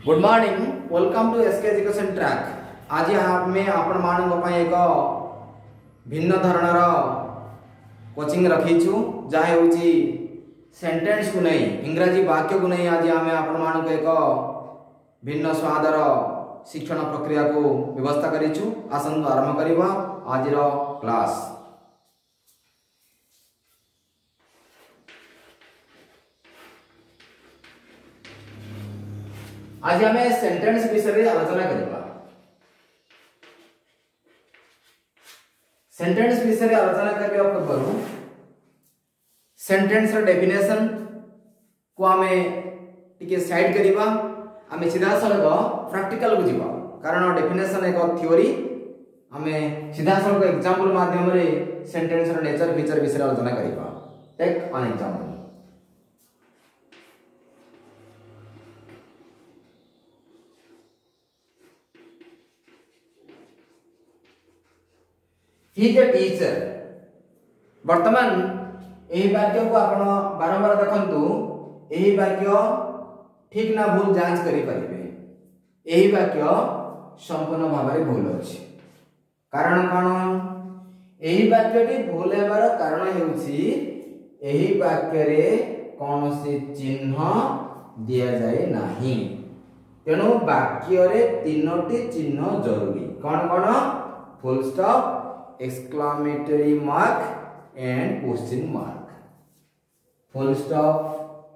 Good morning, welcome to SK education track. आज आमे आपण मानक पई एक भिन्न धरणर कोचिंग रखीछु जहा होची सेंटेंस को नहीं इंग्रजी वाक्य को नहीं। आज आमे आपण मानक एक भिन्न स्वादर शिक्षण प्रक्रिया को व्यवस्था करिछु। आसन आरंभ करबा आज रो क्लास। आज आम सेंटेंस विषय आलोचना करबा। सेंटेंस विषय आलोचना करबा पूर्व सेंटेंस रो डेफिनेशन को आमे टिके साइड करबा। आमे सीधा सळग प्रैक्टिकल को जीवा, कारण डेफिनेशन एक थ्योरी। आमे सीधा सळग एग्जांपल माध्यम रे सेंटेंस रो नेचर फीचर विषय आलोचना करबा। Take on example. He is a teacher। वर्तमान एही वाक्य को आपण बारंबार देखंतु। एही वाक्य ठीक ना भूल जांच करि परिबे। एही वाक्य संपूर्ण भाबरे भूल अछि। कारण कोन? एही वाक्यटी भूल हेबार कारण हेउछि एही वाक्य रे कोनोसी चिन्ह दिया जाय नाही। तेनु वाक्य रे तीनोटी चिन्ह जरूरी। कोन कोन? Full stop, exclamatory mark and question mark। full stop,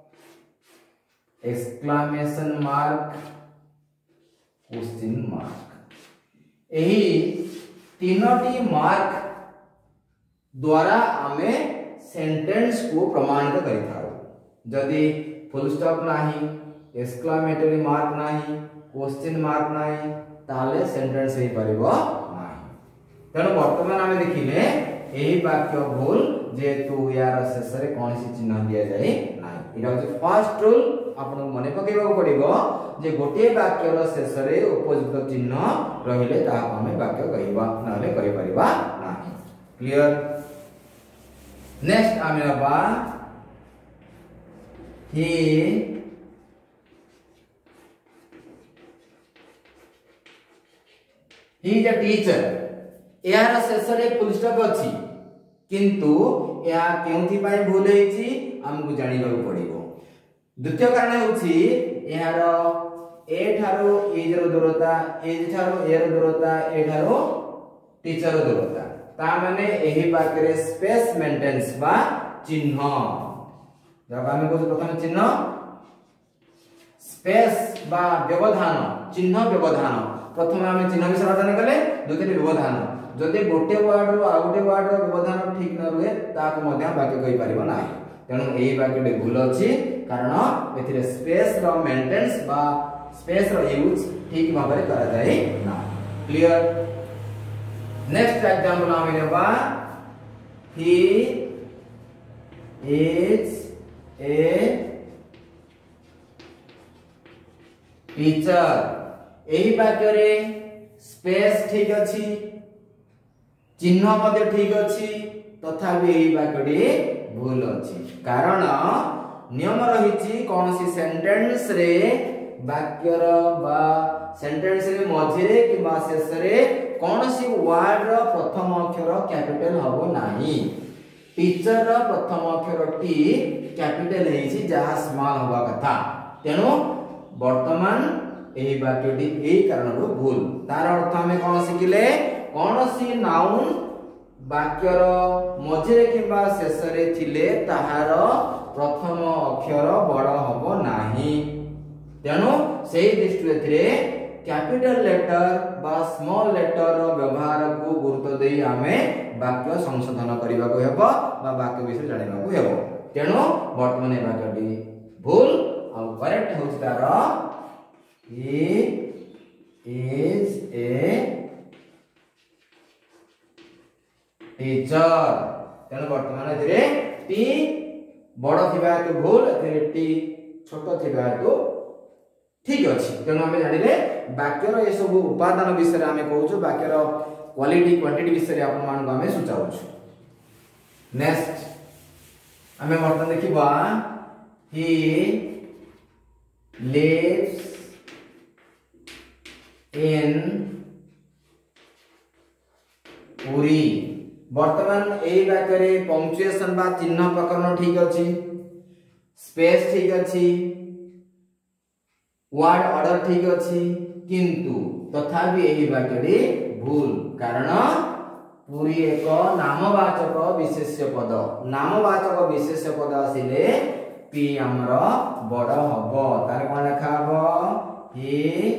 exclamation mark, question mark। एही तीनोटी मार्क द्वारा आमे सेंटेंस को प्रमाणित करिथाउ। जदि फुल स्टॉप नाही, exclamatory mark नाही, question mark नाही, ताले सेंटेंस हे परिबो। तेणु वर्तमान आमे देखिले एही वाक्य भूल जेतु यार शेष रे कोनसी चिन्ह दिया जाय नाही। इटा होचे फर्स्ट रूल। आपन मने पकेबा पड़िबो जे गोटे वाक्य रो शेष रे उपयुक्त चिन्ह रहिले ता आमे वाक्य कहिबा, नाले कहि परिबा नाही। क्लियर? नेक्स्ट आमे बा ही इज अ टीचर। यार शेष रे फुल स्टॉप अछि, किंतु या केउथि पय भूल हेछि हमकु जानिबा पड़िबो। द्वितीय कारण होछि यार ए ठारो इज रो दूरता, इज ठारो ए रो दूरता, ए ठारो टीचर रो दूरता। ता माने एही वाक्य रे स्पेस मेंटेनेंस बा चिन्ह। जब हम को प्रथम चिन्ह स्पेस बा व्यवधान, चिन्ह व्यवधान। प्रथम हम चिन्ह विषय आलोचना कले, द्वितीय व्यवधान। जदि गोटे वर्ड रो आ गोटे वर्ड रो व्यवधान ठीक न रुए ताको मध्य वाक्य कहि परिबो नाही। तेनु एही वाक्यटे भूल अछि, कारण एथिरे स्पेस रो मेंटेनेंस बा स्पेस रो यूज ठीक भाबरे करा जाय ना। क्लियर? नेक्स्ट एग्जांपल हम लेबा ही इज ए टीचर। एही वाक्य रे स्पेस ठीक अछि, चिन्ह मध्ये ठीक अछि, तथापि एही वाक्यटी भूल अछि। कारण नियम रहिछि कोनसी सेंटेंस रे वाक्यर बा सेंटेंस रे मझिरे किबा शेष रे कोनसी वर्ड रो प्रथम अक्षर कैपिटल हबो नाही। टीचर रो प्रथम अक्षर टी कैपिटल हेछि जहा स्मॉल होबा कथा। तेनु वर्तमान एही वाक्यटी एही कारण रो भूल। तार अर्थ हमें कोन सिखिले? कोनसी नाउन वाक्यर मझिरे किबा शेष रे थिले ताहार प्रथम अक्षर बड़ हबो नाही। तेनु सेही दृष्टि रे कैपिटल लेटर बा स्मॉल लेटर रो व्यवहार को गुरुत्व देई आमे वाक्य संशोधन करिबा को हेबो बा वाक्य विषय जानिबा को हेबो। तेनु वर्तमान ए वाक्यटी भूल आ करेक्ट होछ तार ही इज ए टीचर। तेणु वर्तमान एथिरे टी बड़ थिबा हेतु भूल, एथिरे टी छोट थिबा हेतु ठीक अछि। तेणु आमे जानिले वाक्यर ए सब उपादान विषय आमे कहूछु, वाक्यर क्वालिटी क्वांटिटी विषय आपन मान को आमे सुचाउछु। नेक्स्ट आमे वर्तमान देखिबा ही lives इन पुरी। वर्तमान एई वाक्य रे पंक्चुएशन बा चिन्ह प्रकरण ठीक अछि, स्पेस ठीक अछि, वर्ड ऑर्डर ठीक अछि, किंतु तथापि एही वाक्य रे भूल, कारण पुरी एक नामवाचक विशेष्य पद। नामवाचक विशेष्य पद आसिले पी हमर बड़ हबो, तार कोन लिखा हबो ही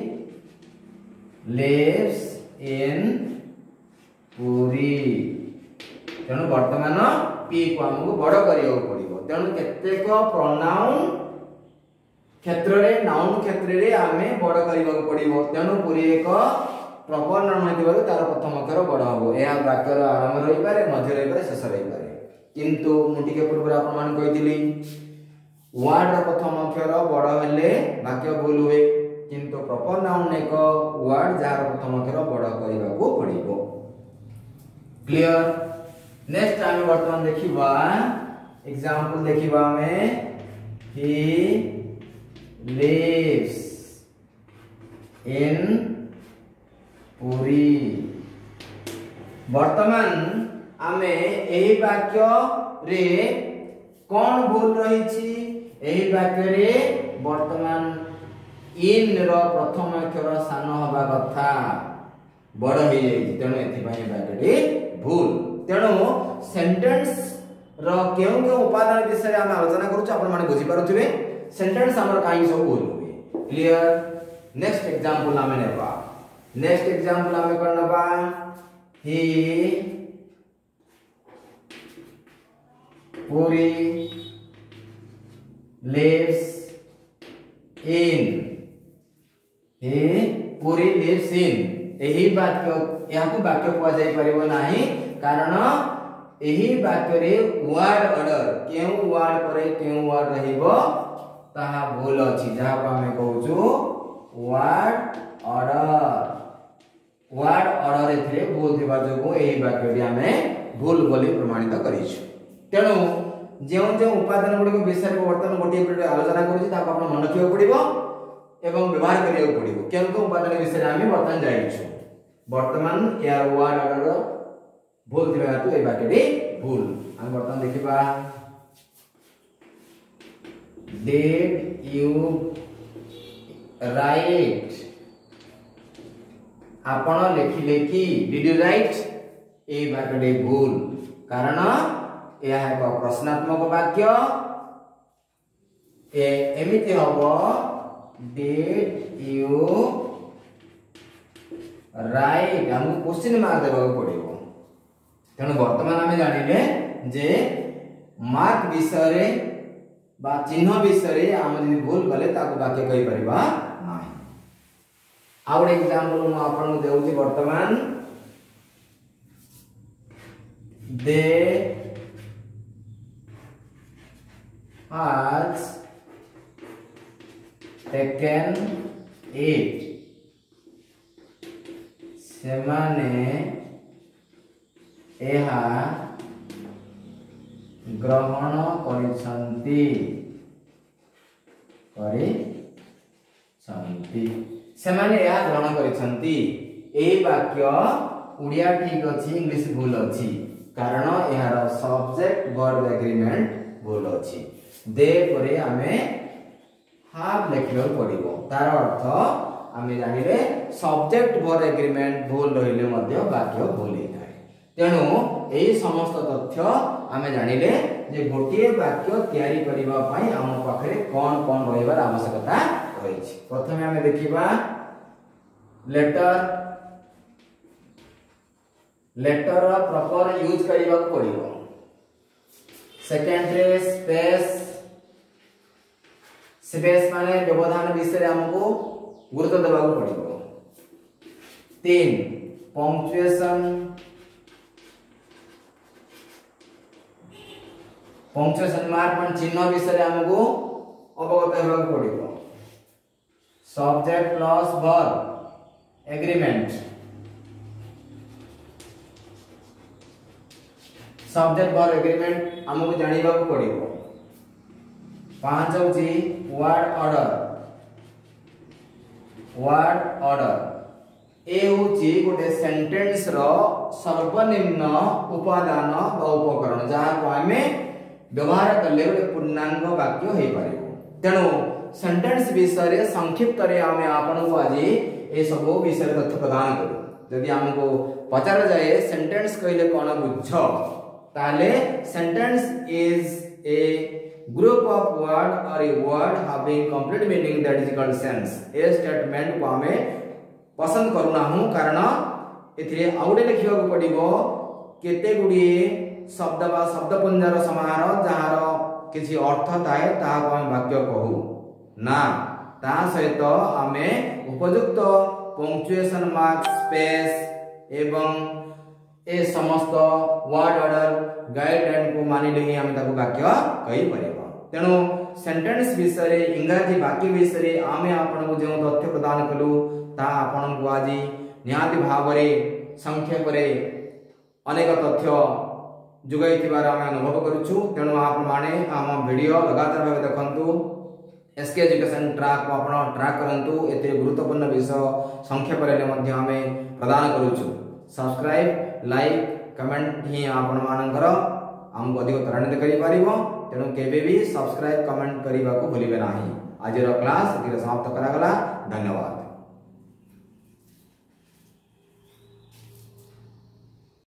लिव्स इन पुरी। तेणु वर्तमान पी को हमको बड़ करियो पड़िबो। तेणु केतेक प्रोनाउन क्षेत्र रे नाउन क्षेत्र रे आमे बड़ करियो पड़िबो। तेणु पुरी एक प्रॉपर नाम होइतिबारु तार प्रथम अक्षर बड़ हबो। एहा वाक्यर आरंभ रहि पारे, मध्य रहि पारे, शेष रहि पारे। किंतु मुटिके पूर्व आपण मान कहितली वर्ड रो प्रथम अक्षर बड़ हेले वाक्य भूल हुए, किंतु प्रॉपर नाउन एक वर्ड जार प्रथम अक्षर बड़ करिबाकू पड़िबो। क्लियर। नेक्स्ट आमे वर्तमान देखिबा एग्जांपल देखिबा में ही लिव्स इन पुरी। वर्तमान आमे एही वाक्य रे कोन भूल रही छी? एही वाक्य रे वर्तमान इन रो प्रथम अक्षर सान हबा कथा बड़ हो जाई, तेणु एथि पई वाक्य रे भूल। तेणु सेंटेंस रो केउ केउ उपादान विषय हम आलोचना करू, आपण माने बुझी पारुथिबे सेंटेंस हमर काई सब भूल हुए। क्लियर। नेक्स्ट एग्जांपल आमे नेबा। नेक्स्ट एग्जांपल आमे करनबा ही Puri lives in। he Puri lives in एही वाक्य याकू वाक्य कुआ जाई परिबो नाही, कारण एही वाक्य रे वर्ड ऑर्डर केउ वर्ड परे केउ वर्ड रहिबो ताहा भूल अछि, जहा को हमें कहउछु वर्ड ऑर्डर। वर्ड ऑर्डर एथिरे भूल थिबा जोगु एही वाक्य रे हमें भूल बोली प्रमाणित करिछु। तेणु जो जो उपादान गुडी को विषय को वर्तमान गोटे वीडियो आलोचना करूची ताको आपण मन रखियो पड़िबो एवं व्यवहार करियो पड़िबो। केन को उपादान विषय हम वर्तमान जाइछु। वर्तमान यार वर्ड ऑर्डर भूल थिबा हेतु ए वाक्य रे भूल। हम वर्तमान देखिबा डिड यू राइट। आपण लिखिले कि डिड यू राइट, ए वाक्य रे भूल, कारण यह एक प्रश्नात्मक वाक्य। एमिति हबो डिड यू राइट, हम क्वेश्चन मार्क देबा पड़िबो। तेणु वर्तमान आमे जानिले जे मार्क विषय रे बा चिन्ह विषय रे हम जदि भूल गले ताको वाक्य कहि परिबा नाही। आ एक एग्जांपल म आपन को देउची वर्तमान दे has taken it। सेमाने एहा ग्रहण करिसंती सेमाने एहा ग्रहण करिसंती। एही वाक्य उड़िया ठीक अछि, इंग्लिश भूल अछि, कारण एहार सब्जेक्ट वर्ब एग्रीमेंट भूल अछि। दे परे हमें हाफ लिखियो पड़िबो, तार अर्थ हमें जानिले सब्जेक्ट वर्ब एग्रीमेंट भूल रहिले मध्य वाक्य भूल हेताय। तेणु एही समस्त तथ्य हमें जानिले जे गोटे वाक्य तयारी करिबा पई हम पाखरे कोन कोन रहिबार आवश्यकता रहिछि। प्रथमे हमें देखिबा लेटर। लेटर प्रॉपर यूज करिबा पड़िबो। सेकेंड रे स्पेस। स्पेस माने व्यवधान विषय हमको गुरुत्व देबा पड़िबो। 3 पंक्चुएशन। पंक्चुएशन मार्क मान चिन्ह विषय हमको अवगत हेबा पड़िबो। Subject plus verb agreement. Subject verb agreement हमको जानिबा पड़िबो। 5 होची वर्ड ऑर्डर। वर्ड ऑर्डर ए होची गोटे सेंटेंस रो सर्वनिम्न उपादान व उपकरण जहाँ को हमें व्यवहार कले गोटे पूर्णांग वाक्य हो पारिबो। तेणु सेंटेंस विषय रे संक्षिप्त रे आमे आपन को आज ए सब विषय तथ्य प्रदान करू। यदि हमको पचार जाए सेंटेंस कहले कोन बुझ ताले sentence is a group of word और a word having complete meaning that is called sense. A statement को हमें पसंद करूना हूं कारण एथिरे आउडे लिखिबा को पड़िबो केते गुडी शब्द बा शब्दपुंजर समाहार जहार किछि अर्थ थाए ताहा को हम वाक्य कहू ना ता सहित हमें उपयुक्त पंक्चुएशन मार्क स्पेस एवं ए समस्त वर्ड ऑर्डर गाइडलाइन को मानिले ही हम ताको वाक्य कहि परिबो। तेणु सेंटेंस विषय रे इंग्रजी वाक्य विषय रे आमे आपन को जे तथ्य प्रदान कलु ता आपन को आज निहाती भाव रे संक्षेप रे अनेक तथ्य जुगाई थिबार हम अनुभव करूछु। तेणु आप माने हम वीडियो लगातार भाव देखंतु एसके एजुकेशन ट्रैक को आपण ट्रैक करंतु एते गुरुत्वपूर्ण विषय संक्षेप रे मध्ये हमें प्रदान करूछु। सब्सक्राइब लाइक कमेंट ही आपण मानकर हमको अधिक त्वरान्वित करि पारिबो। तेणु केबे भी सब्सक्राइब कमेंट करिबा को भूलिबे नाही। आज रो क्लास एतिरे समाप्त करा गला। धन्यवाद।